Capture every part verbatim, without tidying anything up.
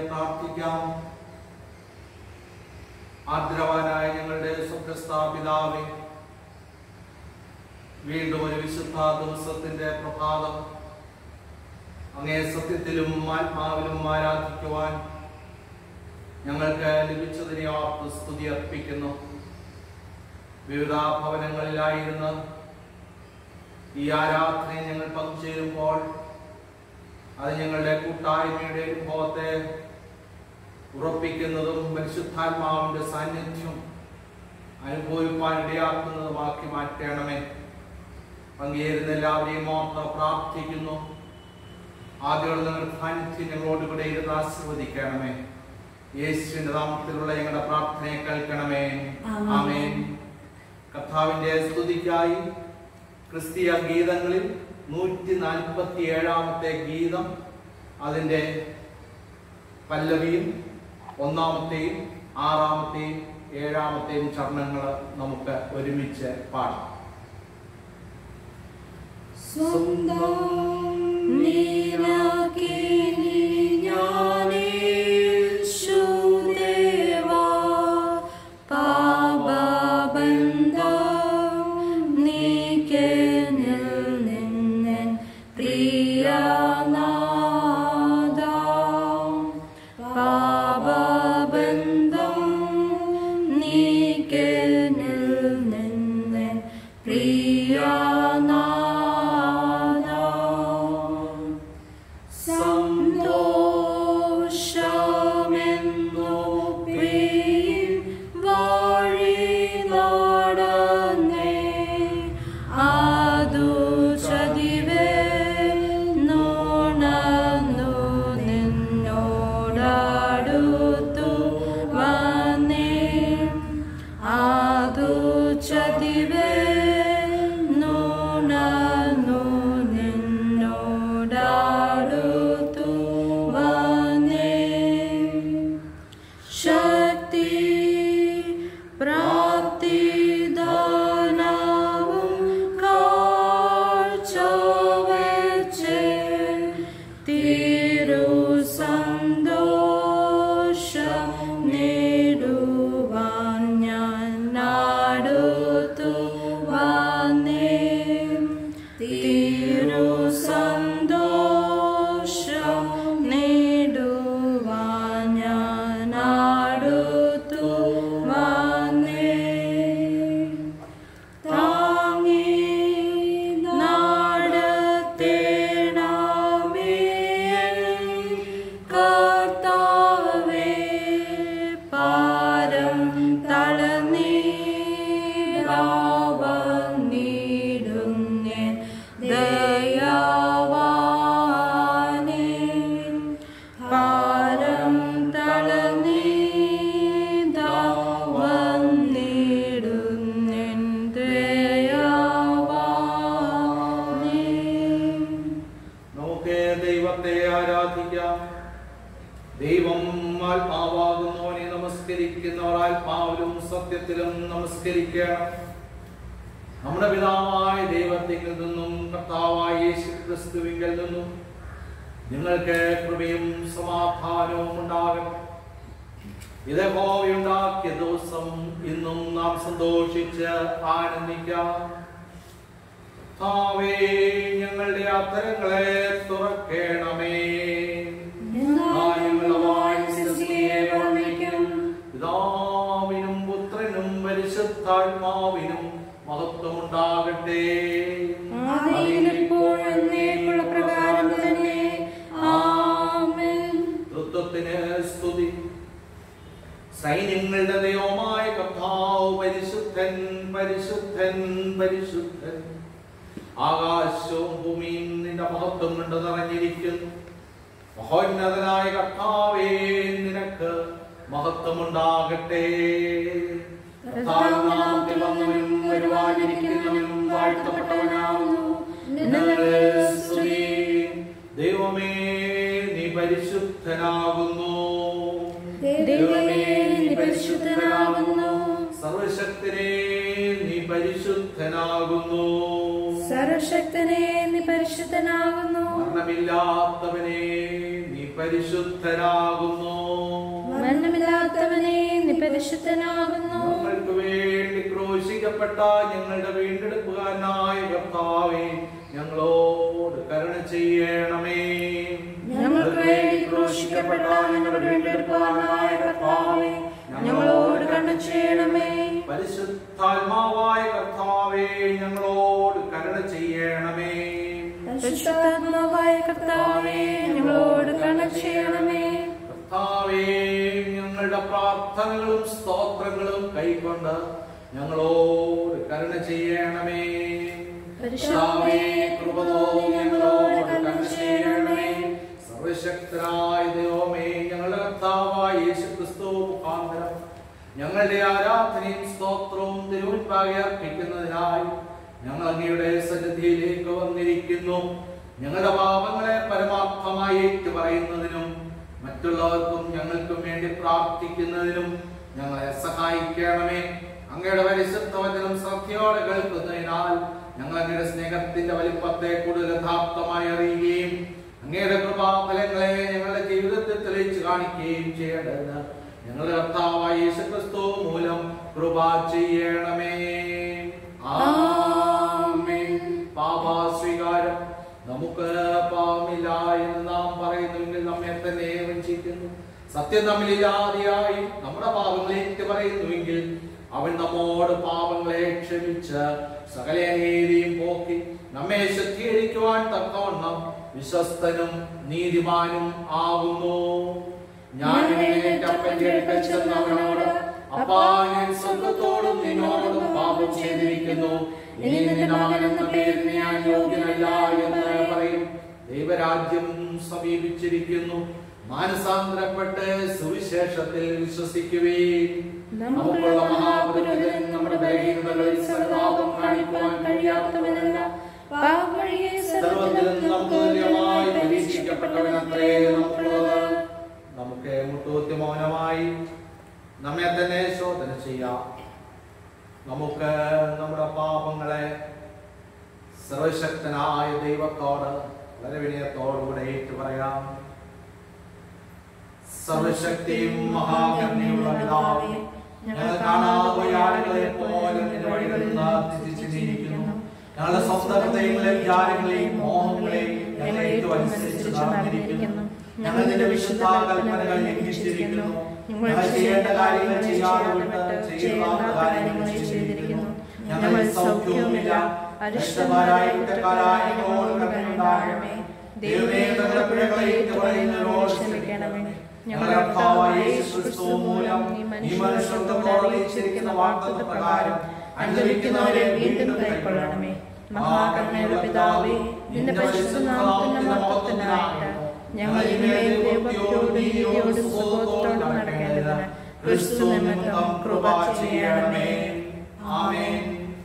പ്രാർത്ഥിക്കാം. ആർദ്രവാനായ ഞങ്ങളുടെ സ്വർഗ്ഗസ്ഥപിതാവേ, വീണ്ടും ഒരു വിശുദ്ധ ദിവസത്തിന്റെ പ്രഭാതം അങ്ങേ സത്യത്തിലും ആത്മാവിലും ആരാധിക്കുവാൻ ഞങ്ങൾക്ക് ലഭിച്ചതിനെ ഓർത്ത് സ്തുതി അർപ്പിക്കുന്നു. വിവിധ ഭവനങ്ങളിലായിരുന്ന ഈ ആരാധനയെ ഞങ്ങൾ പങ്കുചേരുമ്പോൾ അത് ഞങ്ങളുടെ കൂട്ടായ്മയുടെ അനുഭവത്തെ ഉറപ്പിക്കുന്നതും പരിശുദ്ധാത്മാവിന്റെ സാന്നിധ്യം അനുഭവിക്കാൻ ഇടയാക്കുന്നതുമാക്കി മാറ്റണമേ. പങ്കുചേരുന്ന എല്ലാവരെയും ഓർത്ത് പ്രാർത്ഥിക്കുന്നു. ആദ്യമുള്ള ഞങ്ങളുടെ സാന്നിധ്യം ഞങ്ങളോട് കൂടെ ഇരുന്ന് ആശീർവദിക്കണമേ. യേശുവിന്റെ നാമത്തിലുള്ള ഞങ്ങളുടെ പ്രാർത്ഥനയെ കേൾക്കണമേ. ആമേൻ. കർത്താവിന്റെ സ്തുതിക്കായി ക്രിസ്തീയ ഗീതങ്ങളിൽ നൂറ്റി നാൽപ്പത്തി ഏഴാമത്തെ ഗീതം, അതിൻ്റെ പല്ലവിയും ഒന്നാമത്തെയും ആറാമത്തെയും ഏഴാമത്തെയും ചരണങ്ങൾ നമുക്ക് ഒരുമിച്ച് പാടാം. നമ്മുടെ പിതാവായ ദൈവത്തിൽ നിന്നും കർത്താവായ യേശുക്രിസ്തുവിങ്കൽ നിന്നും നിങ്ങൾക്ക് കൃപയും സമാധാനവും ഉണ്ടാകണം. ഇത് യഹോവയുണ്ടാക്കിയ ദിവസം ഇന്നും നാം സന്തോഷിച്ച് ആനന്ദിക്കാം. കർത്താവേ, ഞങ്ങളുടെ അധരങ്ങളെ തുറക്കണമേ. പിതാവിനും പുത്രനും പരിശുദ്ധാത്മാവിനും മഹത്വമുണ്ടാകട്ടെ. തൃത്വത്തിന് സ്തുതി. സൈന്യങ്ങളുടെ ദൈവമായ കർത്താവ് പരിശുദ്ധൻ, പരിശുദ്ധൻ, പരിശുദ്ധൻ. ആകാശവും ഭൂമിയും നിന്റെ മഹത്വം കൊണ്ട് നിറഞ്ഞിരിക്കുന്നു. മഹോന്നതനായ കർത്താവേ, നിനക്ക് മഹത്വമുണ്ടാകട്ടെ. കർത്താവിനാമത്തിൽ വന്നവനും വരുവാനിരിക്കുന്നവനും വാഴ്ത്തപ്പെട്ടവനാകുന്നു. ദൈവമേ, നീ പരിശുദ്ധനാകുന്നു. ദൈവമേ, നീ പരിശുദ്ധനാകുന്നു. സർവശക്തനേ, നീ പരിശുദ്ധനാകുന്നു. സർവശക്തനേ, നീ പരിശുദ്ധനാകുന്നു. മരണമില്ലാത്തവനേ, നീ പരിശുദ്ധനാകുന്നു. പരിശുദ്ധനാകുന്നു. ഞങ്ങൾക്ക് വേണ്ടി ക്രൂശിക്കപ്പെട്ട ഞങ്ങളുടെ വീണ്ടെടുപ്പുകാരനായ കർത്താവേ, ഞങ്ങളോട് കരുണ ചെയ്യണമേ. ഞങ്ങൾക്ക് വേണ്ടി ക്രൂശിക്കപ്പെട്ട ഞങ്ങളുടെ വീണ്ടെടുപ്പുകാരനായ കർത്താവേ, ഞങ്ങളോട് കരുണ ചെയ്യണമേ. പരിശുദ്ധാത്മാവായ കർത്താവേ, ഞങ്ങളോട് കരുണ ചെയ്യണമേ. പരിശുദ്ധാത്മാവായ കർത്താവേ, ഞങ്ങളോട് കരുണ ചെയ്യണമേ. കർത്താവേ, ഞങ്ങളുടെ പ്രാർത്ഥനകളും സ്തോത്രങ്ങളും കൈക്കൊണ്ട് ഞങ്ങളോട് കരുണ ചെയ്യണമേ. കർത്താവേ, കൃപ തോന്നി ഞങ്ങളോട് കരുണ ചെയ്യണമേ. സർവശക്തനായ ദൈവമേ, ഞങ്ങളുടെ കർത്താവായ യേശുക്രിസ്തു മുഖാന്തരം ഞങ്ങളുടെ ആരാധനയും സ്തോത്രവും തിരുമുൻപാകെ അർപ്പിക്കുന്നതിനായി ഞങ്ങൾ അങ്ങയുടെ സന്നിധിയിലേക്ക് വന്നിരിക്കുന്നു. ഞങ്ങളുടെ പാപങ്ങളെ പരമാർത്ഥമായി ഏറ്റുപറയുന്നതിനും മറ്റുള്ളവർക്കും ഞങ്ങൾക്കും വേണ്ടി പ്രാർത്ഥിക്കുന്നതിനും ഞങ്ങളെ സഹായിക്കണമേ. അങ്ങയുടെ പരിശുദ്ധ വചനം ശ്രദ്ധയോടെ കേൾക്കുന്നതിനാൽ ഞങ്ങൾ അങ്ങയുടെ സ്നേഹത്തിന്റെ വലിപ്പത്തെ കൂടുതൽ യഥാർത്ഥമായി അറിയുകയും അങ്ങയുടെ കൃപാഫലങ്ങളെ ഞങ്ങളുടെ ജീവിതത്തിൽ തെളിയിച്ചു കാണിക്കുകയും ചെയ്യേണ്ടതെന്ന് ഞങ്ങളുടെ കർത്താവായ യേശുക്രിസ്തു മൂലം കൃപ ചെയ്യണമേ. ആമേൻ. പാപസ്വീകാരം. നമുക്ക് പാപമില്ല എന്ന് നാം പറയുന്നുവെങ്കിൽ നമ്മെ തന്നെ വഞ്ചിക്കുന്നു. സത്യം നമ്മിലില്ലാതെയായി നമ്മുടെ പാപങ്ങളെ ഏറ്റുപറയുന്നുവെങ്കിൽ അവൻ നമ്മോട് പാപങ്ങളെ ക്ഷമിച്ച് സകല അനീതിയും പോക്കി നമ്മെ ശുദ്ധീകരിക്കുവാൻ തക്കവണ്ണം വിശ്വസ്തനും നീതിമാനും ആകുന്നു. ഞാൻ അവനോട്, അപ്പാ, ഞാൻ സ്വർഗ്ഗത്തോടും നിന്നോടും പാപം ചെയ്തിരിക്കുന്നു, ഇനി നിന്റെ മകനെന്ന പേരിന് ഞാൻ യോഗ്യനല്ല എന്ന് പറയും. ദൈവരാജ്യം സമീപിച്ചിരിക്കുന്നു. മാനസാന്തരപ്പെട്ട് സുവിശേഷത്തിൽ വിശ്വസിക്കുവേൻ. നമുക്കുള്ള മഹാപുരോഹിതൻ നമ്മുടെ ബലഹീനതകളിൽ സഹതാപം കാണിക്കുവാൻ കഴിയാത്തവനല്ല, സർവ്വത്തിലും നമുക്ക് തുല്യമായി പരീക്ഷിക്കപ്പെട്ടവനത്രേ നമുക്കുള്ളത്. നമുക്ക് മുട്ടൂത്തി മൗനമായി നമ്മെ തന്നെ ശോധന ചെയ്യാം. നമുക്ക് നമ്മുടെ പാപങ്ങളെ സർവശക്തനായ ദൈവത്തോട് വളരെ വിനയത്തോടുകൂടെ ഏറ്റുപറയാം. സർവശക്തിയും മഹാകരുണയുള്ള പിതാവേ, ഞങ്ങൾ കാണാതെ ആളുകളെ പോലെ നിന്റെ വഴികളിൽ ജീവിക്കുന്നു. ഞങ്ങളുടെ സ്വന്തം ഹൃദയങ്ങളെയും വിചാരങ്ങളെയും മോഹങ്ങളെയും ഞങ്ങൾ ഏറ്റുമനുസരിച്ച് നടന്നിരിക്കുന്നു. ഞങ്ങൾ നിന്റെ വിശുദ്ധ കൽപ്പനകൾ ലംഘിച്ചിരിക്കുന്നു. ഞങ്ങൾ ചെയ്യേണ്ട കാര്യങ്ങൾ ചെയ്യാതെ വിട്ട് ചെയ്യാത്ത കാര്യങ്ങൾ ചെയ്തിരിക്കുന്നു. ഞങ്ങൾ സൗഖ്യവുമില്ല. അരിഷ്ടമാരായ കുറ്റക്കാരായ ഞങ്ങളോട് കരുണയുണ്ടാകണമേ. ദൈവമേ, ഞങ്ങളുടെ പിഴകളെ ഏറ്റുപറയുന്നവരോട് ക്ഷമിക്കണമേ. ഞങ്ങളുടെ കർത്താവായ യേശുക്രിസ്തു മൂലം ഈ മനുഷ്യരോട് അറിയിച്ചിരിക്കുന്ന വാഗ്ദത്ത പ്രകാരം അനുദപിക്കുന്നവരെ വീണ്ടും കൈക്കൊള്ളണമേ. മഹാകരുണയുടെ പിതാവേ, നിന്റെ പരിശുദ്ധ നാമത്തിന്റെ മഹത്വത്തിനായിട്ട് ഞങ്ങൾ ഇനിമേൽ ദൈവഭക്തിയോടും നീതിയോടും സുബോധത്തോടും നടക്കേണ്ടതിന് ക്രിസ്തു നിമിത്തം കൃപ ചെയ്യണമേ. ആമേൻ.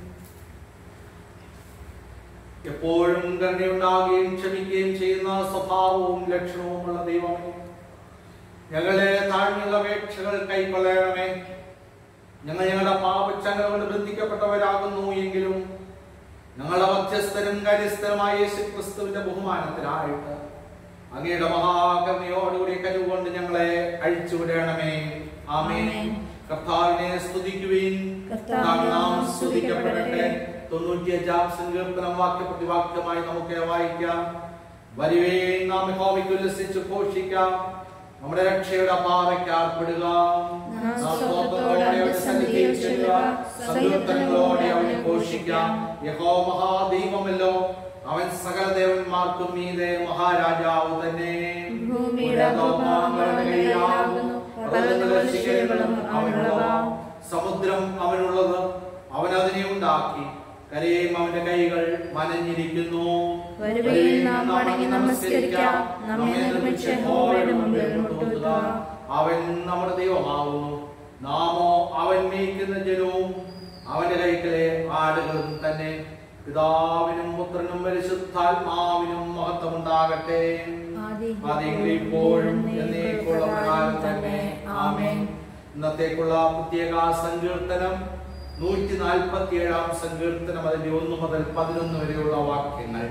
എപ്പോഴും കരുണയുണ്ടാകുകയും ക്ഷമിക്കുകയും ചെയ്യുന്ന സ്വഭാവവും ലക്ഷണവുമുള്ള ദൈവമേ, ഞങ്ങളുടെ താഴ്മയുള്ള അപേക്ഷകൾ കൈക്കൊള്ളണമേ. ഞങ്ങൾ ഞങ്ങളുടെ പാപച്ചങ്ങലകൾ ബന്ധിക്കപ്പെട്ടവരാകുന്നു എങ്കിലും ഞങ്ങളുടെ മധ്യസ്ഥനും കാര്യസ്ഥനുമായ യേശുക്രിസ്തുവിന്റെ ബഹുമാനത്തിനായിട്ട് അങ്ങയുടെ മഹാകരുണയോടുകൂടി കരുകൊണ്ട് ഞങ്ങളെ അഴിച്ചുവിടണമേ. ആമേൻ. കർത്താവിനെ സ്തുതിക്കുവിൻ. നാം സ്തുതിക്കപ്പെടട്ടെ. തൊണ്ണൂറ്റിയഞ്ചാം സങ്കീർത്തനം വാക്യപ്രതിവാക്യമായി നമുക്ക് വായിക്കാം. വരുവേൻ, നാം യഹോവയ്ക്ക് ഉല്ലസിച്ച് ഘോഷിക്കാം, നമ്മുടെ രക്ഷയുടെ പാറയ്ക്ക് ആർപ്പെടുക. സങ്കീർത്തനങ്ങളോടെ അവനെ ഘോഷിക്കാം. യഹോവ മഹാദൈവമല്ലോ, അവൻ സകല ദേവന്മാർക്കും മീതെ മഹാരാജാവ് തന്നെ. സമുദ്രം അവനുള്ളത്, അവൻ അതിനെ ഉണ്ടാക്കി. കരയും അവന്റെ കൈകൾ മനഞ്ഞിരിക്കുന്നു. അവൻ നമ്മുടെ ദൈവമാവുന്നു, നാമോ അവൻ മേയ്ക്കുന്ന ജനവും അവന്റെ കൈകളെ ആടുകളും തന്നെ. പിതാവിനും പുത്രനും പരിശുദ്ധാത്മാവിനും മഹത്വമുണ്ടാകട്ടെ, ഇപ്പോഴും എന്നേക്കുള്ള പ്രകാരം തന്നെ. ആമേൻ. ഇന്നത്തേക്കുള്ള പ്രത്യേക സങ്കീർത്തനം നൂറ്റി നാൽപ്പത്തി ഏഴാം സങ്കീർത്തനം, അതിന്റെ ഒന്ന് മുതൽ പതിനൊന്ന് വരെയുള്ള വാക്യങ്ങൾ.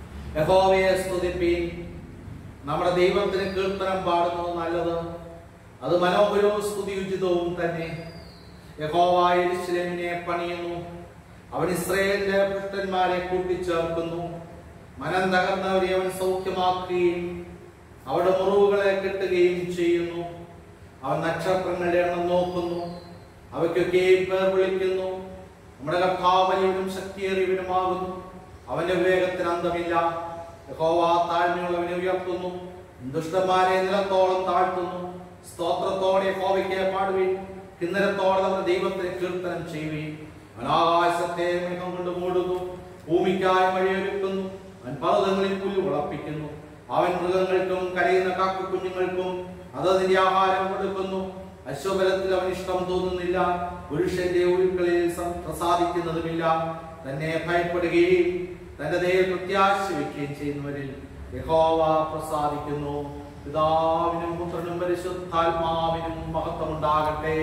യഹോവയെ സ്തുതിപ്പീൻ, നമ്മുടെ ദൈവത്തിന് കീർത്തനം പാടുന്നത് നല്ലത്. അത് മനോഹരവും സ്തുതിയുചിതവും തന്നെ. യഹോവ യെരൂശലേമിനെ പണിയുന്നു, അവൻ ഇസ്രായേലിന്റെ പുഷ്ടന്മാരെ കൂട്ടിച്ചേർക്കുന്നു. മനം തകർന്നവരെ അവൻ സൗഖ്യമാക്കുകയും അവരുടെ മുറിവുകളെ കെട്ടുകയും ചെയ്യുന്നു. അവൻ നക്ഷത്രങ്ങളുടെ എണ്ണം നോക്കുന്നു, അവയ്ക്കൊക്കെയും പേർ വിളിക്കുന്നു. നമ്മുടെ കർത്താവ് വലിയവനും ശക്തിയേറിയവനുമാകുന്നു, അവന്റെ വിവേകത്തിന് അന്തമില്ല. യഹോവ താഴ്മയുള്ളവനെ ഉയർത്തുന്നു, ദുഷ്ടന്മാരെ നിലത്തോളം താഴ്ത്തുന്നു. സ്തോത്രത്തോടെ യഹോവയ്ക്ക് പാടുവിൻ, കിന്നരത്തോടെ നമ്മുടെ ദൈവത്തിന് കീർത്തനം ചെയ്യുവിൻ. അവൻ ആകാശത്തെ മേഘം കൊണ്ട് മൂടുന്നു, ഭൂമിക്കായി മഴയൊരുക്കുന്നു. അവൻ പർവ്വതങ്ങളിൽ പുല്ല് മുളപ്പിക്കുന്നു. അവൻ മൃഗങ്ങൾക്കും കരയുന്ന കാക്കക്കുഞ്ഞുങ്ങൾക്കും അതതിന്റെ ആഹാരം കൊടുക്കുന്നു. അശ്വബലത്തിൽ അവൻ ഇഷ്ടം തോന്നുന്നില്ല, പുരുഷന്റെ ഉരുക്കളിൽ പ്രസാദിക്കുന്നതുമില്ല. തന്നെ ഭയപ്പെടുകയും തന്റെ ദയയിൽ പ്രത്യാശ വയ്ക്കുകയും ചെയ്യുന്നവരിൽ യഹോവ പ്രസാദിക്കുന്നു. പിതാവിനും പുത്രനും പരിശുദ്ധാത്മാവിനും മഹത്വം ഉണ്ടാകട്ടെ.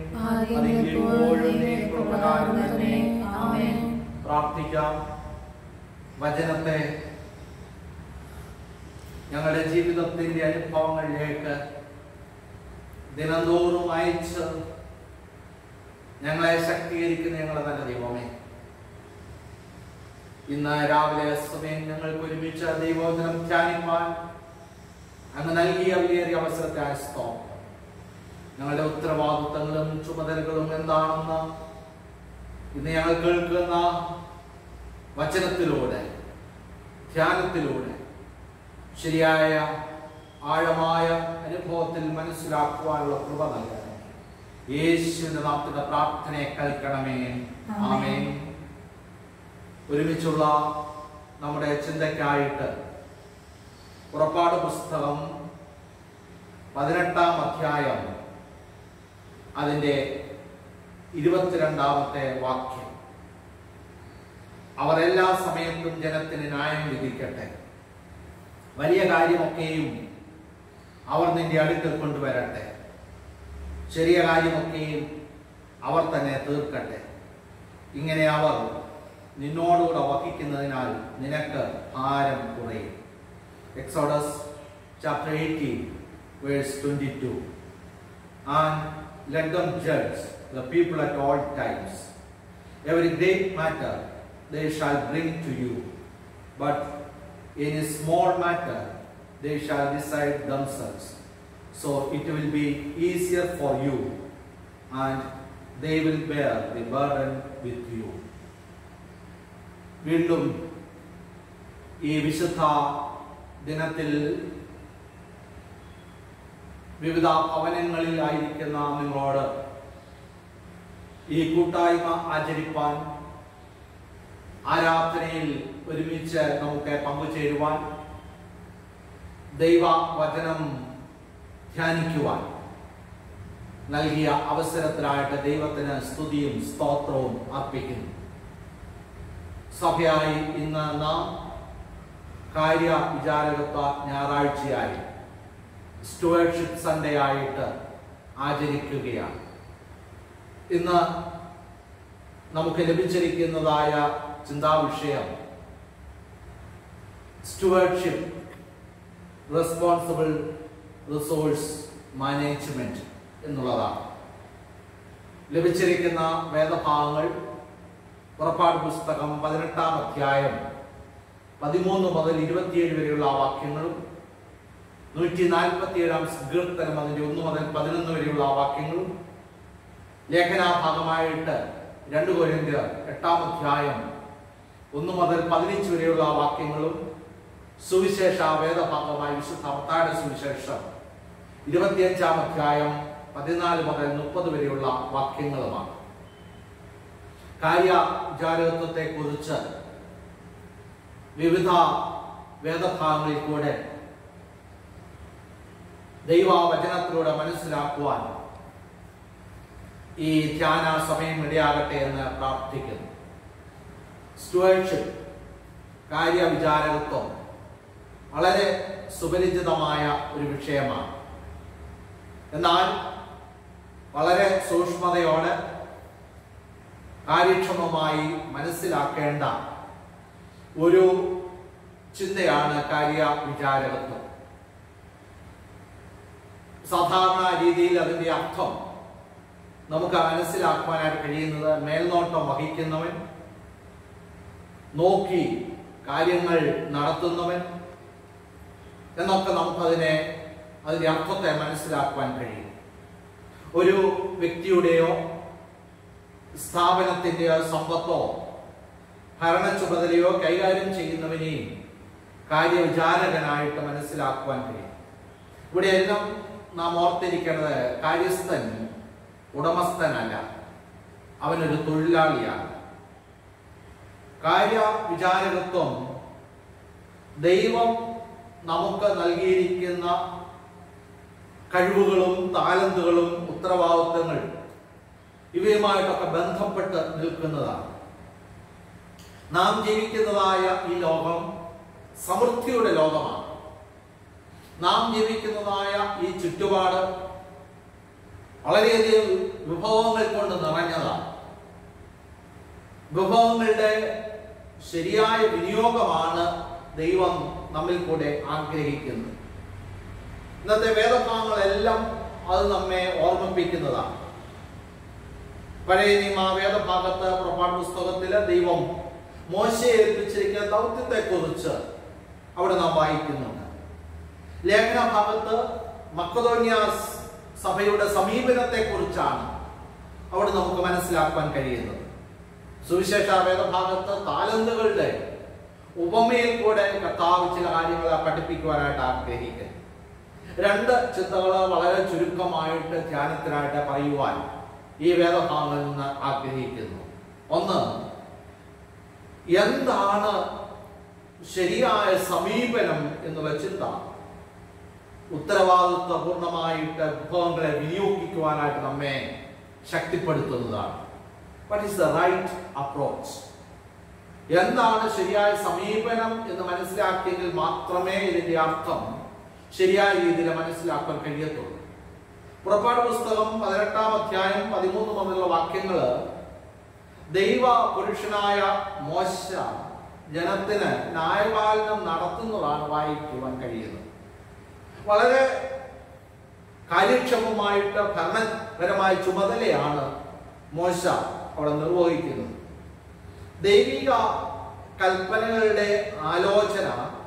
പ്രാർത്ഥിക്കാം. വചനത്തെ ഞങ്ങളുടെ ജീവിതത്തിന്റെ അനുഭവങ്ങളിലേക്ക് ദിനംതോറും അയച്ച് ഞങ്ങളെ ശക്തീകരിക്കുന്ന ഞങ്ങളുടെ നല്ല ദൈവമേ, ഇന്ന് രാവിലെ സമയം ഞങ്ങൾക്ക് ഒരുമിച്ച് ദൈവവചനം ധ്യാനിപ്പാൻ അങ്ങ് നൽകിയ വലിയ അവസരത്തെ സ്തോത്രം. ഞങ്ങളുടെ ഉത്തരവാദിത്തങ്ങളും ചുമതലകളും എന്താണെന്ന് ഇന്ന് ഞങ്ങൾ കേൾക്കുന്ന വചനത്തിലൂടെ ധ്യാനത്തിലൂടെ ശരിയായ ആഴമായ അനുഭവത്തിൽ മനസ്സിലാക്കുവാനുള്ള കൃപ നൽകണമേ. യേശുവിന്റെ നാമത്തിലുള്ള പ്രാർത്ഥനയെ കേൾക്കണമേ. ആമേൻ. ഒരുമിച്ചുള്ള നമ്മുടെ ചിന്തയ്ക്കായിട്ട് പുറപ്പാട് പുസ്തകം പതിനെട്ടാം അധ്യായം അതിൻ്റെ ഇരുപത്തിരണ്ടാമത്തെ വാക്യം. അവർ എല്ലാ സമയത്തും ജനത്തിന് ന്യായം വിധിക്കട്ടെ, വലിയ കാര്യമൊക്കെയും അവർ നിന്റെ അടുക്കൽ കൊണ്ടുവരട്ടെ, ചെറിയ കാര്യമൊക്കെയും അവർ തന്നെ തീർക്കട്ടെ. ഇങ്ങനെ അവർ നിന്നോടുകൂടെ വഹിക്കുന്നതിനാൽ നിനക്ക് ഭാരം കുറയും. Exodus chapter eighteen verse twenty-two. And let them judge the people at all times. Every great matter they shall bring to you, but in a small matter they shall decide themselves. So it will be easier for you, and they will bear the burden with you. വീണ്ടും ഈ വിശുദ്ധ ദിനത്തിൽ വിവിധ ഭവനങ്ങളിലായിരിക്കുന്ന നിങ്ങളോട് ഈ കൂട്ടായ്മ ആചരിപ്പാൻ, ആരാധനയിൽ ഒരുമിച്ച് നമുക്ക് പങ്കുചേരുവാൻ, ദൈവ വചനം ധ്യാനിക്കുവാൻ നൽകിയ അവസരത്തിലായിട്ട് ദൈവത്തിന് സ്തുതിയും സ്തോത്രവും അർപ്പിക്കുന്നു. സഭയായി ഇന്ന് നാം കാര്യ വിചാരകത്വ ഞായറാഴ്ചയായി സ്റ്റുവർഷിപ്പ് സൺഡേ ആയിട്ട് ആചരിക്കുകയാണ്. ഇന്ന് നമുക്ക് ലഭിച്ചിരിക്കുന്നതായ ചിന്താവിഷയം സ്റ്റുവർഷിപ്പ്, റെസ്പോൺസിബിൾ റിസോഴ്സ് മാനേജ്മെന്റ് എന്നുള്ളതാണ്. ലഭിച്ചിരിക്കുന്ന വേദഭാഗങ്ങൾ പുറപ്പാട് പുസ്തകം പതിനെട്ടാം അധ്യായം പതിമൂന്ന് മുതൽ ഇരുപത്തിയേഴ് വരെയുള്ള വാക്യങ്ങളും നൂറ്റി നാൽപ്പത്തി ഏഴാം സങ്കീർത്തനം അതിന്റെ ഒന്ന് മുതൽ പതിനൊന്ന് വരെയുള്ള വാക്യങ്ങളും ലേഖനാഭാഗമായിട്ട് രണ്ട് കൊരിന്ത്യർ എട്ടാം അധ്യായം ഒന്ന് മുതൽ പതിനഞ്ച് വരെയുള്ള വാക്യങ്ങളും സുവിശേഷ വേദഭാഗമായി വിശുദ്ധ മത്തായിയുടെ സുവിശേഷം ഇരുപത്തിയഞ്ചാം അധ്യായം പതിനാല് മുതൽ മുപ്പത് വരെയുള്ള വാക്യങ്ങളുമാണ്. കാര്യ വിചാരകത്വത്തെ കുറിച്ച് വിവിധ വേദഭാഗങ്ങളിൽ കൂടെ ദൈവവചനത്തിലൂടെ മനസ്സിലാക്കുവാൻ ഈ ധ്യാന സമയം ഇടയാകട്ടെ എന്ന് പ്രാർത്ഥിക്കുന്നു. സ്റ്റുവർഷിപ്പ്, കാര്യവിചാരകത്വം വളരെ സുപരിചിതമായ ഒരു വിഷയമാണ്. എന്നാൽ വളരെ സൂക്ഷ്മതയോടെ കാര്യക്ഷമമായി മനസ്സിലാക്കേണ്ട ഒരു ചിന്തയാണ് കാര്യവിചാരകത്വം. സാധാരണ രീതിയിൽ അതിൻ്റെ അർത്ഥം നമുക്ക് മനസ്സിലാക്കുവാനായിട്ട് കഴിയുന്നത് മേൽനോട്ടം വഹിക്കുന്നവൻ, നോക്കി കാര്യങ്ങൾ നടത്തുന്നവൻ എന്നൊക്കെ നമുക്കതിനെ അതിൻ്റെ അർത്ഥത്തെ മനസ്സിലാക്കുവാൻ കഴിയും. ഒരു വ്യക്തിയുടെയോ സ്ഥാപനത്തിൻ്റെയോ സമ്പത്തോ ഭരണ ചുമതലയോ കൈകാര്യം ചെയ്യുന്നവനെയും കാര്യവിചാരകനായിട്ട് മനസ്സിലാക്കുവാൻ കഴിയും. ഇവിടെ എല്ലാം നാം ഓർത്തിരിക്കേണ്ടത് കാര്യസ്ഥൻ ഉടമസ്ഥനല്ല, അവനൊരു തൊഴിലാളിയാണ്. കാര്യവിചാരകത്വം ദൈവം നമുക്ക് നൽകിയിരിക്കുന്ന കഴിവുകളും താലന്തുകളും ഉത്തരവാദിത്തങ്ങൾ ഇവയുമായിട്ടൊക്കെ ബന്ധപ്പെട്ട് നിൽക്കുന്നതാണ്. നാം ജീവിക്കുന്നതായ ഈ ലോകം സമൃദ്ധിയുടെ ലോകമാണ്. നാം ജീവിക്കുന്നതായ ഈ ചുറ്റുപാട് വളരെയധികം വിഭവങ്ങൾ കൊണ്ട് നിറഞ്ഞതാണ്. വിഭവങ്ങളുടെ ശരിയായ വിനിയോഗമാണ് ദൈവം നമ്മിൽ കൂടെ ആഗ്രഹിക്കുന്നത്. ഇന്നത്തെ വേദഭാഗങ്ങളെല്ലാം അത് നമ്മെ ഓർമ്മിപ്പിക്കുന്നതാണ്. പഴയ നിയമ വേദഭാഗത്ത് പുറപ്പാട് പുസ്തകത്തില് ദൈവം മോശയെ ഏൽപ്പിച്ചിരിക്കുന്ന ദൗത്യത്തെ കുറിച്ച് അവിടെ നാം വായിക്കുന്നുണ്ട്. ലേഖന ഭാഗത്ത് മക്കദോന്യ സഭയുടെ സമീപനത്തെ കുറിച്ചാണ് അവിടെ നമുക്ക് മനസ്സിലാക്കാൻ കഴിയുന്നത്. സുവിശേഷ വേദഭാഗത്ത് താലന്തുകളുടെ ഉപമയിൽ കൂടെ കർത്താവ് ചില കാര്യങ്ങളെ പഠിപ്പിക്കുവാനായിട്ട് ആഗ്രഹിക്കുന്നു. രണ്ട് ചിന്തകൾ വളരെ ചുരുക്കമായിട്ട് ധ്യാനത്തിനായിട്ട് പറയുവാൻ ഈ വേദഭാഗങ്ങളിൽ നിന്ന് ആഗ്രഹിക്കുന്നു. ഒന്ന്, എന്താണ് ശരിയായ സമീപനം എന്നുള്ള ചിന്ത ഉത്തരവാദിത്വപൂർണമായിട്ട് വിഭവങ്ങളെ വിനിയോഗിക്കുവാനായിട്ട് നമ്മെ ശക്തിപ്പെടുത്തുന്നതാണ്. What is the right approach? എന്താണ് ശരിയായ സമീപനം എന്ന് മനസ്സിലാക്കിയെങ്കിൽ മാത്രമേ ഇതിന്റെ അർത്ഥം ശരിയായ രീതിയിൽ മനസ്സിലാക്കാൻ കഴിയത്തുള്ളൂ. പുറപ്പാട് പുസ്തകം പതിനെട്ടാം അധ്യായം പതിമൂന്ന് മുതലുള്ള വാക്യങ്ങള് ദൈവ പുരുഷനായ മോശ ജനത്തിന് ന്യായപാലനം നടത്തുന്നതാണ് വായിക്കുവാൻ കഴിയുന്നത്. വളരെ കാര്യക്ഷമമായിട്ട് ഭരണപരമായ ചുമതലയാണ് മോശ അവിടെ നിർവഹിക്കുന്നത്. ദൈവിക കൽപ്പനകളുടെ ആലോചന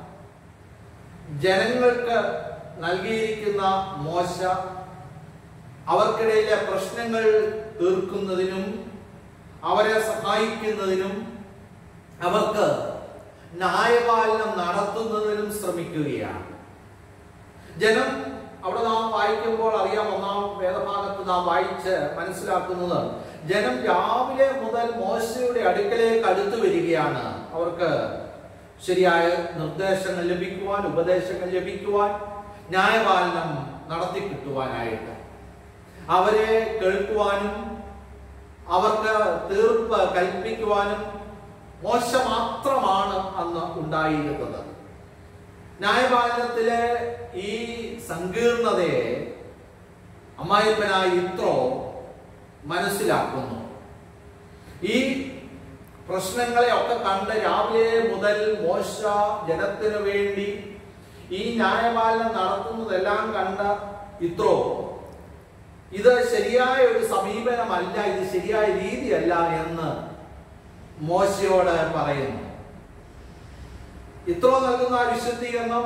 ജനങ്ങൾക്ക് നൽകിയിരിക്കുന്ന മോശ അവർക്കിടയിലെ പ്രശ്നങ്ങൾ തീർക്കുന്നതിനും അവരെ സഹായിക്കുന്നതിനും അവർക്ക് ന്യായപാലനം നടത്തുന്നതിനും ശ്രമിക്കുകയാണ്. ജനം അവിടെ നാം വായിക്കുമ്പോൾ അറിയാം, ഒന്നാം വേദഭാഗത്ത് നാം വായിച്ച് മനസ്സിലാക്കുന്നത് ജനം രാവിലെ മുതൽ മോശയുടെ അടുക്കലേക്ക് അടുത്തു വരികയാണ്. അവർക്ക് ശരിയായ നിർദ്ദേശങ്ങൾ ലഭിക്കുവാൻ, ഉപദേശങ്ങൾ ലഭിക്കുവാൻ, ന്യായപാലനം നടത്തി കിട്ടുവാനായിട്ട് അവരെ കേൾക്കുവാനും അവർക്ക് തീർപ്പ് കൽപ്പിക്കുവാനും മോശ മാത്രമാണ് അന്ന് ഉണ്ടായിരുന്നത്. ന്യായപാലനത്തിലെ ഈ സങ്കീർണതയെ അമ്മായിപ്പനായ യിത്രോ മനസ്സിലാക്കുന്നു. ഈ പ്രശ്നങ്ങളെ ഒക്കെ കണ്ട് രാവിലെ മുതൽ മോശ ജനത്തിനു വേണ്ടി ഈ ന്യായപാലനം നടത്തുന്നതെല്ലാം കണ്ട യിത്രോ ഇത് ശരിയായ ഒരു സമീപനമല്ല, ഇത് ശരിയായ രീതിയല്ല എന്ന് മോശയോട് പറയുന്നു. യിത്രോ നൽകുന്ന വിശദീകരണം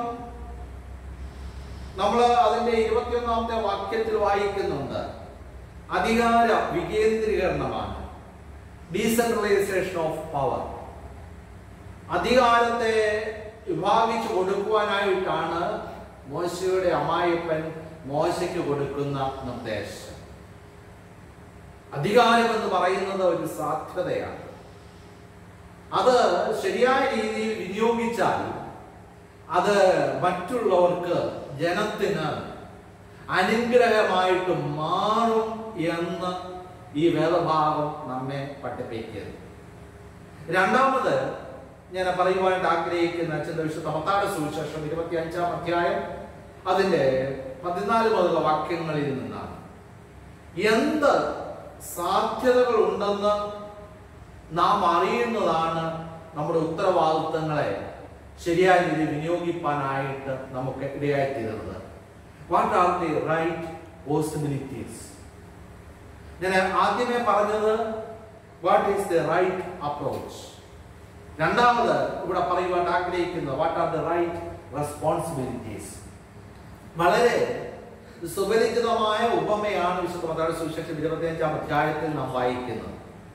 നമ്മൾ അതിന്റെ ഇരുപത്തിയൊന്നാമത്തെ വാക്യത്തിൽ വായിക്കുന്നുണ്ട്. അധികാര വികേന്ദ്രീകരണമാണ്, ഡീസെൻട്രലൈസേഷൻ ഓഫ് പവർ. അധികാരത്തെ വിഭാഗിച്ചു കൊടുക്കുവാനായിട്ടാണ് മോശയുടെ അമ്മായിപ്പൻ മോശയ്ക്ക് കൊടുക്കുന്ന നിർദ്ദേശം. അധികാരം എന്ന് പറയുന്നത് ഒരു സാധ്യതയാണ്. അത് ശരിയായ രീതിയിൽ വിനിയോഗിച്ചാൽ അത് മറ്റുള്ളവർക്ക്, ജനത്തിന് അനുഗ്രഹമായിട്ട് മാറും എന്ന് ഈ വേദഭാഗം നമ്മെ പഠിപ്പിക്കുന്നു. രണ്ടാമത് ഞാൻ പറയുവാനായിട്ട് ആഗ്രഹിക്കുന്ന ചിന്ത വിശുദ്ധ മത്തായിയുടെ സുവിശേഷം ഇരുപത്തി അഞ്ചാം അധ്യായം അതിന്റെ പതിനാല് മുതലുള്ള വാക്യങ്ങളിൽ നിന്നാണ്. എന്ത് സാധ്യതകൾ ഉണ്ടെന്ന് നാം അറിയുന്നതാണ് നമ്മുടെ ഉത്തരവാദിത്തങ്ങളെ ശരിയായ രീതിയിൽ വിനിയോഗിക്കാനായിട്ട് നമുക്ക് ഇടയായിത്തീരുന്നത്. What are the right possibilities? ഞാൻ ആദ്യമേ പറഞ്ഞത് what is the right approach. രണ്ടാമത് ഇവിടെ പറയുവാൻ ആഗ്രഹിക്കുന്നത് what are the right responsibilities. വളരെ സുപരിചിതമായ ഉപമയാണ് വിശുദ്ധ മത്തായിയുടെ സുവിശേഷം ഇരുപത്തിയഞ്ചാം അധ്യായത്തിൽ നാം വായിക്കുന്നത്.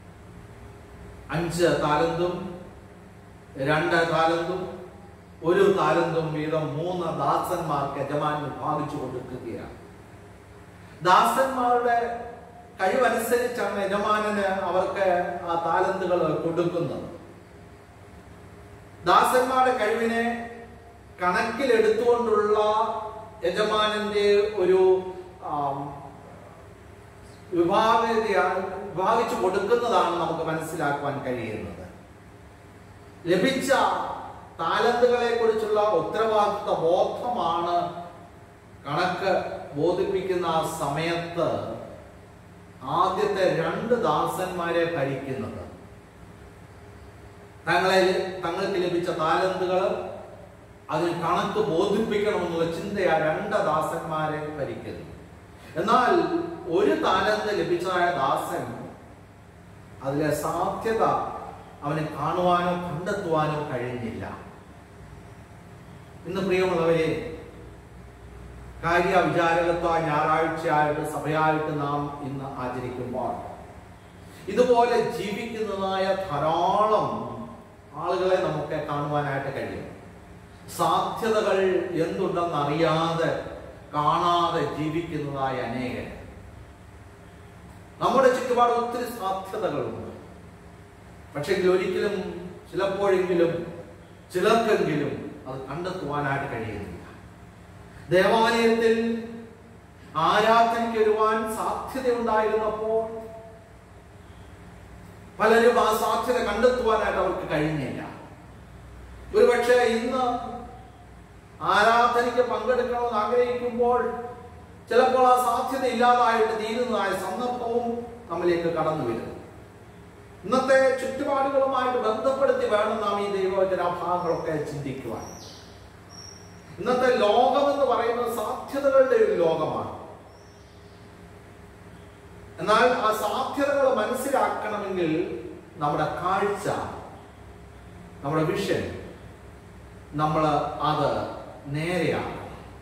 അഞ്ച് താലന്തും രണ്ട് താലന്തും ഒരു താലന്തും വീതം മൂന്ന് ദാസന്മാർക്ക് യജമാനൻ വിഭാഗിച്ചു കൊടുക്കുകയാണ്. ദാസന്മാരുടെ കഴിവനുസരിച്ചാണ് യജമാനന് അവർക്ക് ആ താലന്തുകൾ കൊടുക്കുന്നത്. ദാസന്മാരുടെ കഴിവിനെ കണക്കിലെടുത്തുകൊണ്ടുള്ള യജമാനന്റെ ഒരു വിഭാഗ വിഭാഗിച്ചു കൊടുക്കുന്നതാണ് നമുക്ക് മനസ്സിലാക്കുവാൻ കഴിയുന്നത്. ലഭിച്ച താലന്തുകളെ കുറിച്ചുള്ള ഉത്തരവാദിത്വ ബോധമാണ് കണക്ക് ബോധിപ്പിക്കുന്ന ആ സമയത്ത് ആദ്യത്തെ രണ്ട് ദാസന്മാരെ ഭരിക്കുന്നത്. തങ്ങളെ തങ്ങൾക്ക് ലഭിച്ച താലന്തുകൾ അതിൽ കണക്ക് ബോധിപ്പിക്കണമെന്നുള്ള ചിന്തയാ രണ്ട് ദാസന്മാരെ ഭരിക്കുന്നു. എന്നാൽ ഒരു താലന്ത് ലഭിച്ചതായ ദാസൻ അതിലെ സാധ്യത അവന് കാണുവാനോ കണ്ടെത്തുവാനോ കഴിഞ്ഞില്ല. ഇന്ന് പ്രിയമുള്ളവരെ, കാര്യ വിചാരകത്വ ഞായറാഴ്ചയായിട്ട് സഭയായിട്ട് നാം ഇന്ന് ആചരിക്കുമ്പോൾ ഇതുപോലെ ജീവിക്കുന്നതായ ധാരാളം ആളുകളെ നമുക്ക് കാണുവാനായിട്ട് കഴിയും. സാധ്യതകൾ എന്തുണ്ടെന്ന് അറിയാതെ കാണാതെ ജീവിക്കുന്നതായ അനേകർ. നമ്മുടെ ചുറ്റുപാട് ഒത്തിരി സാധ്യതകളുണ്ട്. പക്ഷെ ഒരിക്കലും ചിലപ്പോഴെങ്കിലും ചിലർക്കെങ്കിലും അത് കണ്ടെത്തുവാനായിട്ട് കഴിയുന്നില്ല. ദേവാലയത്തിൽ ആരാധനയ്ക്ക് വരുവാൻ സാധ്യതയുണ്ടായിരുന്നപ്പോൾ പലരും ആ സാധ്യത കണ്ടെത്തുവാനായിട്ട് അവർക്ക് കഴിഞ്ഞില്ല. ഒരുപക്ഷെ ഇന്ന് ആരാധനയ്ക്ക് പങ്കെടുക്കണമെന്ന് ആഗ്രഹിക്കുമ്പോൾ ചിലപ്പോൾ ആ സാധ്യത ഇല്ലാതായിട്ട് തീരുന്നതായ സന്ദർഭവും നമ്മിലേക്ക് കടന്നു വരുന്നു. ഇന്നത്തെ ചുറ്റുപാടുകളുമായിട്ട് ബന്ധപ്പെടുത്തി വേണം നാം ഈ ദൈവവചന ഭാഗങ്ങളൊക്കെ ചിന്തിക്കുവാൻ. ഇന്നത്തെ ലോകം എന്ന് പറയുന്നത് സാധ്യതകളുടെ ഒരു ലോകമാണ്. എന്നാൽ ആ സാധ്യതകൾ മനസ്സിലാക്കണമെങ്കിൽ നമ്മുടെ കാഴ്ച, നമ്മുടെ വിഷൻ, നമ്മൾ അത് നേരെയാണ്.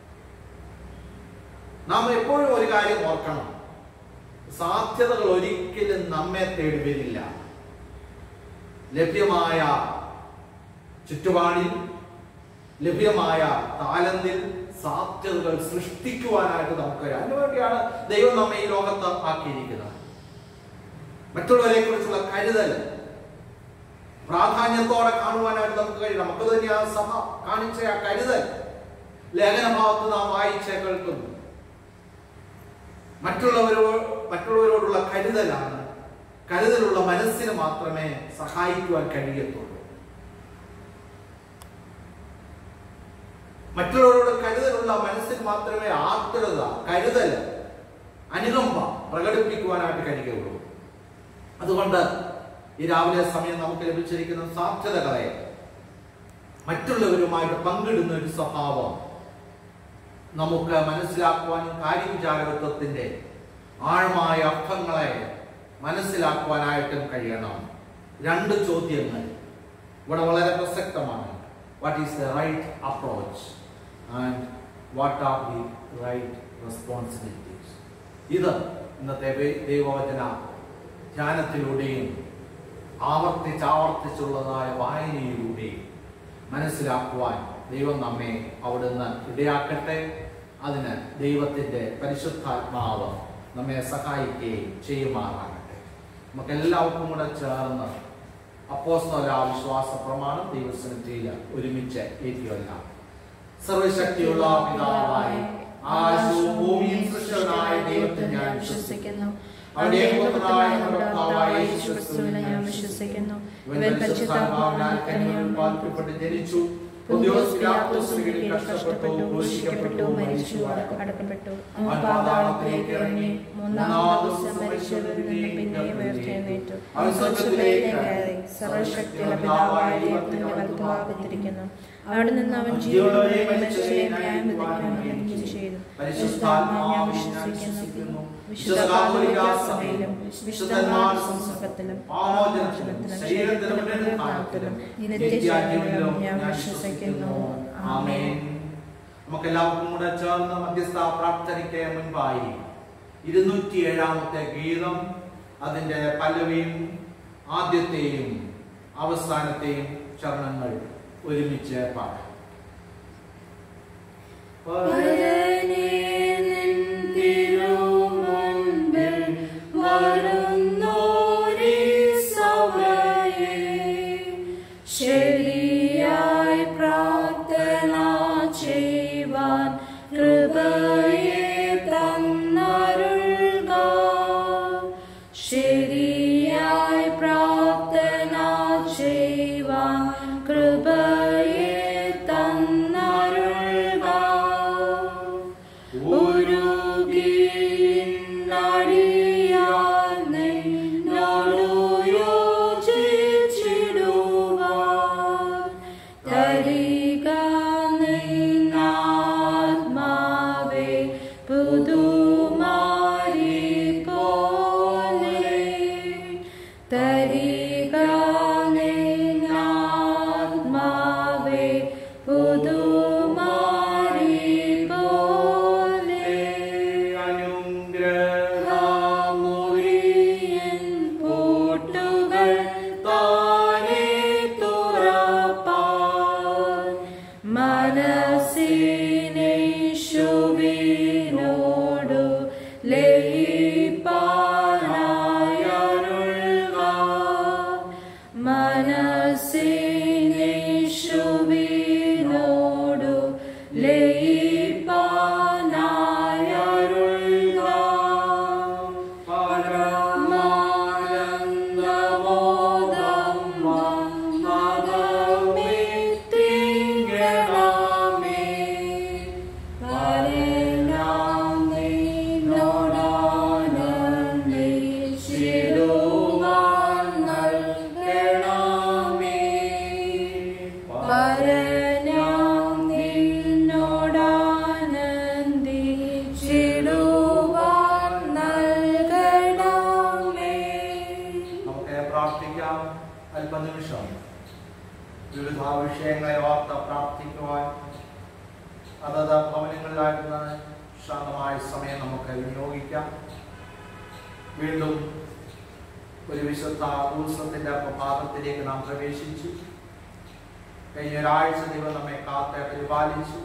നാം എപ്പോഴും ഒരു കാര്യം ഓർക്കണം, സാധ്യതകൾ ഒരിക്കലും നമ്മെ തേടി വരില്ല. ലഭ്യമായ ചുറ്റുപാടിൽ, ലഭ്യമായ താലന്തിൽ സാധ്യതകൾ സൃഷ്ടിക്കുവാനായിട്ട് നമുക്ക് അതിനുവേണ്ടിയാണ് ദൈവം നമ്മെ ഈ ലോകത്ത് ആക്കിയിരിക്കുന്നത്. മറ്റുള്ളവരെ കുറിച്ചുള്ള കരുതൽ പ്രാധാന്യത്തോടെ കാണുവാനായിട്ട് നമുക്ക് കഴിയും. നമുക്ക് തന്നെ ആ സഭ കാണിച്ച ആ കരുതൽ ലേഖനഭാഗത്ത് നാം വായിച്ച് കേൾക്കുന്നു. മറ്റുള്ളവരോട് മറ്റുള്ളവരോടുള്ള കരുതലാണ്. കരുതലുള്ള മനസ്സിന് മാത്രമേ സഹായിക്കുവാൻ കഴിയത്തുള്ളൂ. മറ്റുള്ളവരോട് കരുതലുള്ള മനസ്സിന് മാത്രമേ ആർദ്രത, കരുതൽ, അനുകമ്പ പ്രകടിപ്പിക്കുവാനായിട്ട് കഴിയുള്ളൂ. അതുകൊണ്ട് ഈ രാവിലെ സമയം നമുക്ക് ലഭിച്ചിരിക്കുന്ന സാധ്യതകളെ മറ്റുള്ളവരുമായിട്ട് പങ്കിടുന്ന ഒരു സ്വഭാവം നമുക്ക് മനസ്സിലാക്കുവാനും കാര്യവിചാരകത്വത്തിന്റെ ആഴമായ അർത്ഥങ്ങളെ മനസ്സിലാക്കുവാനായിട്ടും കഴിയണം. രണ്ട് ചോദ്യങ്ങൾ ഇവിടെ വളരെ പ്രസക്തമാണ്. What is the right approach and what are the right responsibilities? ഇത് ഇന്നത്തെ ദൈവവചന ധ്യാനത്തിലൂടെയും ആവർത്തിച്ചാവർത്തിച്ചുള്ളതായ വായനയിലൂടെയും മനസ്സിലാക്കുവാൻ ദൈവം നമ്മെ അവിടുന്ന് ഇടയാക്കട്ടെ. അതിന് ദൈവത്തിൻ്റെ പരിശുദ്ധാത്മാവ് നമ്മെ സഹായിക്കുകയും ചെയ്യുമാറാകട്ടെ. നമുക്കെല്ലാവർക്കും കൂടെ ചേർന്ന് അപ്പോസ്തല വിശ്വാസ പ്രമാണം ദൈവസന്നിധിയിൽ ഒരുമിച്ച് ഏറ്റുകൊള്ളാം. സർവശക്തിയുള്ള പിതാവായി ആകാശവും ഭൂമിയും സൃഷ്ടിച്ചവനായ ദൈവത്തെ ഞാൻ വിശ്വസിക്കുന്നു. അവന്റെ ഏകപുത്രനായ നമ്മുടെ കർത്താവായ യേശുക്രിസ്തുവിനെ ഞാൻ വിശ്വസിക്കുന്നു. ഇവൻ പരിശുദ്ധാത്മാവിനാൽ കന്യകയിൽ പാലിക്കപ്പെട്ട് ജനിച്ചു, പൊന്തിയോസ് പിലാത്തോസിന് കീഴിൽ കഷ്ടപ്പെട്ടു, ക്രൂശിക്കപ്പെട്ടു, മരിച്ചു, അടക്കപ്പെട്ടു, പാതാളത്തിലേക്ക് ഇറങ്ങി, മൂന്നാം ദിവസം മരിച്ചവരിൽ നിന്ന് പിന്നെയും ഉയർത്തെഴുന്നേറ്റു. അവൻ സ്വർഗ്ഗത്തിലേക്ക് കയറി സർവ്വശക്തിയുള്ള പിതാവായ ദൈവത്തിന്റെ വലത്തുഭാഗത്തിരിക്കുന്നു. അവിടെ നിന്ന് അവൻ ജീവനുള്ളവരെയും മരിച്ചവരെയും ന്യായം വിധിക്കുവാൻ എനിക്ക് ചെയ്തു. ഞാൻ വിശ്വസിക്കുന്നു. വിശുദ്ധ കത്തോലിക്കാ സഭയിലും വിശുദ്ധന്മാരുടെ സംസർഗത്തിലും പാപമോചനത്തിലും ശരീരത്തിലും പുനരുത്ഥാനത്തിലും നിത്യജീവനിലും ഞാൻ വിശ്വസിക്കുന്നു. ആമേൻ. നമുക്ക് എല്ലാവർക്കും കൂടെ ചേർന്ന് മധ്യസ്ഥ പ്രാർത്ഥനയ്ക്ക് മുൻപായി ഇരുന്നൂറ്റി ഏഴാമത്തെ ഗീതം അതിന്റെ പല്ലവിയും ആദ്യത്തെയും അവസാനത്തെയും ചരണങ്ങൾ ഒരുമിച്ച് പാടാം. ശരിയായി പ്രാർത്ഥന ചെയ്യുവാൻ കൃപയെ തന്നരുൾക. ശരിയായി പ്രാർത്ഥന ചെയ്യുവാൻ കൃപയെ തന്നരുൾക. ഉരുകിന്നടിയാൻ നിന്നോടു യോജിച്ചിടുവാൻ തരിക നിന്നാത്മാവേ പുതുമാരി പോലെ. തരിക നിന്നാത്മാവേ പുതുമാരി പോലെ. അനുഗ്രഹമുറിയൻ പൂട്ടുകൾ താനേ തുറപ്പാൻ മനസ്സിനേശുവിനോടു ലയിപ്പാനായരുൾക. മനസ്സിനേശുവിനോടു ലയിപ്പാനായരുൾക. പരമാനന്ദമോദം വന്നതമേ തിങ്ങണമേ. പരനാം നിന്നോടാനന്ദിച്ചിടുവാൻ നൽകണമേ. പരനാം നിന്നോടാനന്ദിച്ചിടുവാൻ നൽകണമേ. നമുക്ക് പ്രാർത്ഥിക്കാം. അല്പനിമിഷം വിവിധ വിഷയങ്ങളെ ഓർത്ത് പ്രാർത്ഥിക്കുവാൻ അതത് ഭവനങ്ങളിലായിരുന്ന ശാന്തമായ സമയം നമുക്ക് വിനിയോഗിക്കാം. വീണ്ടും ഒരു വിശുദ്ധ ഉത്സവത്തിന്റെ പ്രഭാതത്തിലേക്ക് നാം പ്രവേശിച്ചു. കഴിഞ്ഞ ഒരാഴ്ച ദൈവം നമ്മെ കാത്ത് പരിപാലിച്ചു.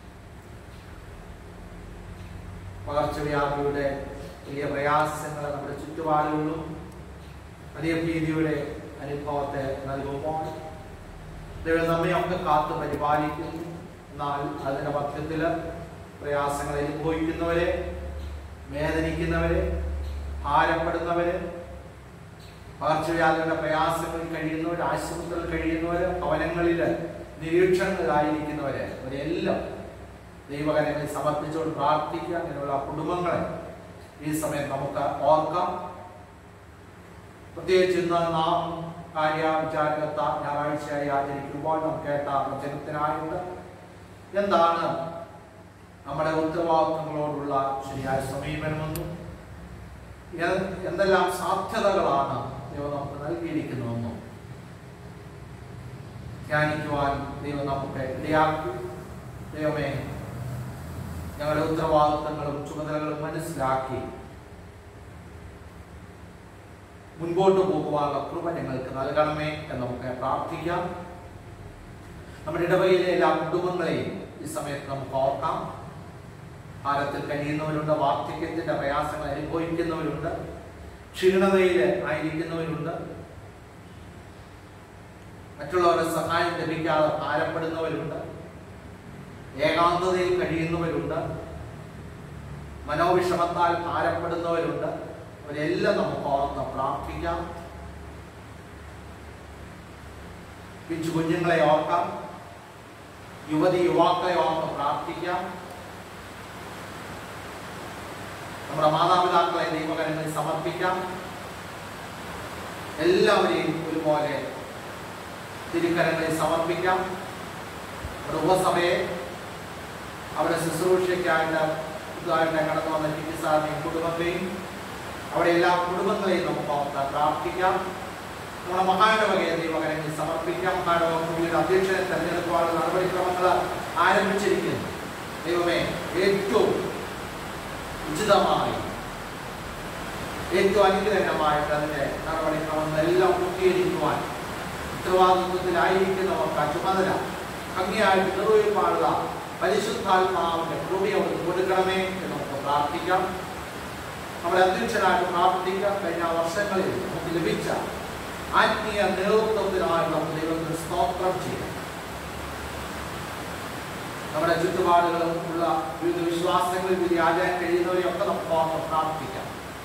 പകർച്ചവ്യാധിയുടെ വലിയ പ്രയാസങ്ങൾ നമ്മുടെ ചുറ്റുപാടുകളും വലിയ ഭീതിയുടെ അനുഭവത്തെ നൽകുമ്പോൾ ദൈവം നമ്മയൊക്കെ കാത്ത് പരിപാലിക്കുന്നു. എന്നാൽ അതിന്റെ മധ്യത്തില് പ്രയാസങ്ങൾ അനുഭവിക്കുന്നവരെ, വേദനിക്കുന്നവരെ, ഭാരപ്പെടുന്നവരെ, പകർച്ചവ്യാധികളുടെ പ്രയാസങ്ങളിൽ കഴിയുന്നവർ, ആശുപത്രിയിൽ കഴിയുന്നവര്, ഭവനങ്ങളിൽ നിരീക്ഷണങ്ങളിലായിരിക്കുന്നവരെ അവരെല്ലാം ദൈവകരങ്ങളിൽ സമർപ്പിച്ചുകൊണ്ട് പ്രാർത്ഥിക്കുക. അങ്ങനെയുള്ള കുടുംബങ്ങളെ ഈ സമയം നമുക്ക് ഓർക്കാം. പ്രത്യേകിച്ച് ഇന്ന് നാം കാര്യ വിചാരകത്ത ഞായറാഴ്ചയായി ആചരിക്കുമ്പോൾ നാം കേട്ട വചനത്തിനായിട്ട് എന്താണ് നമ്മുടെ ഉത്തരവാദിത്തങ്ങളോടുള്ള ശരിയായ സമീപനമെന്നും എന്തെല്ലാം സാധ്യതകളാണ് ദൈവം നമുക്ക് നൽകിയിരിക്കുന്നതെന്നും ധ്യാനിക്കുവാൻ ദൈവം നമുക്ക് ഇടയാക്കി. ദൈവമേ, ഞങ്ങളുടെ ഉത്തരവാദിത്തങ്ങളും ചുമതലകളും മനസ്സിലാക്കി മുൻപോട്ട് പോകുവാനുള്ള കൃപ ഞങ്ങൾക്ക് നൽകണമേ എന്ന് നമുക്ക് പ്രാർത്ഥിക്കാം. നമ്മുടെ ഇടവകയിലെ എല്ലാ കുടുംബങ്ങളെയും ഈ സമയത്ത് നമുക്ക് ഓർക്കാം. ഭാരത്തിൽ കഴിയുന്നവരുണ്ട്, വാർദ്ധക്യത്തിന്റെ പ്രയാസങ്ങൾ അനുഭവിക്കുന്നവരുണ്ട്, ക്ഷീണതയിൽ ആയിരിക്കുന്നവരുണ്ട്, മറ്റുള്ളവരുടെ സഹായം ലഭിക്കാതെ ഭാരപ്പെടുന്നവരുണ്ട്, ഏകാന്തതയിൽ കഴിയുന്നവരുണ്ട്, മനോവിഷമത്താൽ ഭാരപ്പെടുന്നവരുണ്ട്. അവരെല്ലാം നമുക്ക് ഓർത്ത് പ്രാർത്ഥിക്കാം. പിഞ്ചു കുഞ്ഞുങ്ങളെ ഓർക്കാം, യുവതി യുവാക്കളെ ഓർത്ത് പ്രാർത്ഥിക്കാം. നമ്മുടെ മാതാപിതാക്കളെ ദൈവകരങ്ങളിൽ സമർപ്പിക്കാം. എല്ലാവരെയും ഒരുപോലെ തിരുക്കരങ്ങളിൽ സമർപ്പിക്കാം. ഒരു ഉപസഭയെ അവിടെ ശുശ്രൂഷയ്ക്കായിട്ട് പുതുതായിട്ട് കടന്നു വന്ന ടി സാറിനെയും കുടുംബത്തെയും അവിടെ എല്ലാ കുടുംബങ്ങളെയും നമുക്ക് ഓർത്ത് പ്രാർത്ഥിക്കാം. നമ്മുടെ മഹാനവകയെ ദൈവകരങ്ങളിൽ സമർപ്പിക്കാം. മഹാനവ പുള്ളിയുടെ അധ്യക്ഷനെ തെരഞ്ഞെടുക്കുവാനുള്ള നടപടിക്രമങ്ങൾ ആരംഭിച്ചിരിക്കുന്നു. ദൈവമേ, ഏറ്റവും ഉചിതമായി ഏറ്റവും അനുഗ്രഹമായിട്ട് അതിൻ്റെ നടപടിക്രമങ്ങളെല്ലാം പൂർത്തീകരിക്കുവാൻ ഉത്തരവാദിത്വത്തിലായിരിക്കുന്നവർക്ക് ആ ചുമതല ഭംഗിയായിട്ട് നിർവഹിക്കാനുള്ള പരിശുദ്ധാത്മാവിന്റെ കൃപയോട് കൊടുക്കണമേ എന്ന് നമുക്ക് പ്രാർത്ഥിക്കാം. നമ്മുടെ അധ്യക്ഷനായിട്ട് പ്രാർത്ഥിക്കാം. കഴിഞ്ഞ വർഷങ്ങളിൽ നമുക്ക് ലഭിച്ച ആത്മീയ നേതൃത്വത്തിനായി നമുക്ക് ദൈവത്തിന് സ്തോത്രം ചെയ്യാം. നമ്മുടെ ചുറ്റുപാടുകളും ഉള്ള വിവിധ വിശ്വാസങ്ങളിൽ വ്യാജാൻ കഴിയുന്നവരെയൊക്കെ നമുക്ക് ഓർത്ത് പ്രാർത്ഥിക്കാം.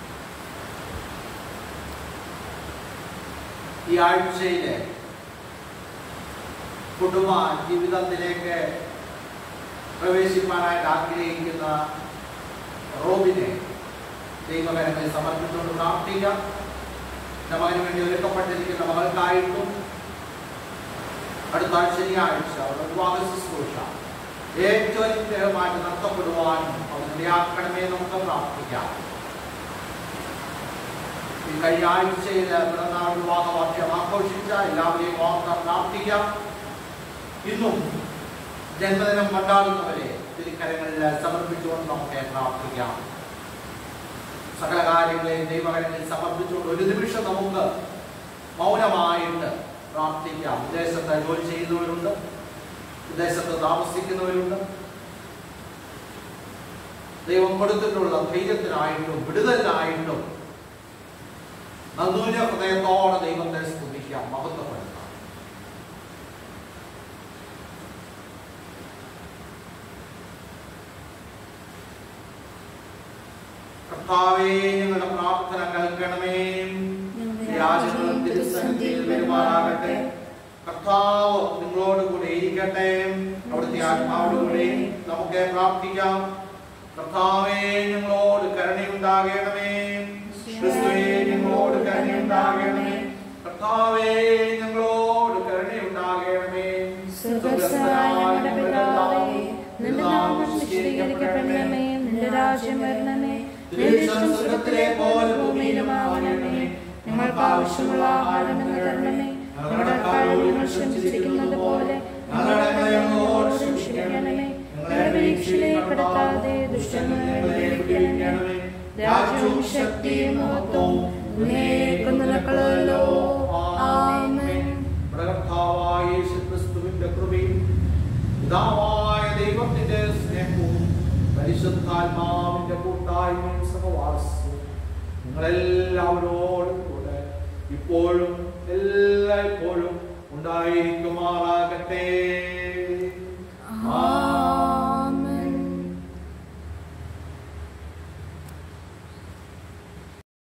ഈ ആഴ്ചയിലെ കുടുംബ ജീവിതത്തിലേക്ക് പ്രവേശിക്കാനായിട്ട് ആഗ്രഹിക്കുന്ന റോബിനെ ദൈവകരങ്ങളിൽ സമർപ്പിച്ചുകൊണ്ട് പ്രാർത്ഥിക്കാം. മകന് വേണ്ടി ഒരുക്കപ്പെട്ടിരിക്കുന്ന മകൾക്കായിട്ടും അടുത്ത ശനിയാഴ്ച അവരുടെ വിവാഹ ശുശ്രൂഷ ഏറ്റവും അനുഗ്രഹമായിട്ട് നടത്തപ്പെടുവാനും അവരിടയാക്കണമേ നമുക്ക് പ്രാർത്ഥിക്കാം. ഈ കഴിഞ്ഞ ആഴ്ചയിൽ പിറന്നാൾ വിവാഹ വാക്യം ആഘോഷിച്ച എല്ലാവരെയും ഓർത്ത് പ്രാർത്ഥിക്കാം. ഇന്നും ജന്മദിനം കൊണ്ടാടുന്നവരെ തിരുക്കരങ്ങളിൽ സമർപ്പിച്ചുകൊണ്ട് നമുക്ക് പ്രാർത്ഥിക്കാം. സകല കാര്യങ്ങളെയും ദൈവകരങ്ങളിൽ സമർപ്പിച്ചുകൊണ്ട് ഒരു നിമിഷം നമുക്ക് മൗനമായിട്ട് പ്രാർത്ഥിക്കാം. വിദേശത്ത് ജോലി ചെയ്യുന്നവരുണ്ട്, വിദേശത്ത് താമസിക്കുന്നവരുണ്ട്. ദൈവം കൊടുത്തിട്ടുള്ള ധൈര്യത്തിനായിട്ടും വിടുതലിനായിട്ടും നന്ദൂര ഹൃദയത്തോടെ ദൈവത്തെ സ്തുതിക്കാം, മഹത്വപ്പെടുത്താം. കർത്താവേ, ഞങ്ങളുടെ പ്രാർത്ഥന കേൾക്കണമേ. രാജ്യങ്ങളും തിരുസന്നിധിയിൽ പെരുമാറാകട്ടെ. കർത്താവ് നിങ്ങളോട് കൂടെ ഇരിക്കട്ടെ. അവിടുത്തെ ആത്മാവോടുകൂടെ നമുക്ക് പ്രാർത്ഥിക്കാം. കർത്താവേ, ഞങ്ങളോട് കരുണയുണ്ടാകണമേ. ക്രിസ്തുവേ, ഞങ്ങളോട് കരുണയുണ്ടാകണമേ. കർത്താവേ, ഞങ്ങളോട് കരുണയുണ്ടാകണമേ. സ്വർഗ്ഗസ്ഥനായ ഞങ്ങളുടെ പിതാവേ, നിന്റെ നാമം വിശുദ്ധീകരിക്കപ്പെടണമേ. നിന്റെ രാജ്യം വരണമേ. നിന്റെ ഇഷ്ടം സ്വർഗ്ഗത്തിലെ പോലെ ഭൂമിയിലുമാകണമേ. ഞങ്ങൾക്ക് ആവശ്യമുള്ള ആഹാരം ഇന്ന് തരണമേ. ഞങ്ങളുടെ കടക്കാരോട് ഞങ്ങൾ ക്ഷമിച്ചിരിക്കുന്നത് പോലെ ഞങ്ങളോട് ക്ഷമിക്കണമേ. ഞങ്ങളെ പരീക്ഷയിലേക്ക് പെടുത്താതെ ദുഷ്ടനിൽ നിന്ന് രക്ഷിക്കണമേ. രാജ്യവും ശക്തിയും മഹത്വവും എന്നേക്കും നിനക്കുള്ളതല്ലോ. ആമേൻ. കർത്താവായ യേശുക്രിസ്തുവിന്റെ കൃപയും പിതാവായ ദൈവത്തിന്റെ സ്നേഹവും പരിശുദ്ധാത്മാവിന്റെ കൂട്ടായ്മയും സഹവാസവും നിങ്ങളെല്ലാവരോടും കൂടെ ഇപ്പോഴും എല്ലായ്പ്പോഴും ഉണ്ടായിരിക്കുമാറാകട്ടെ.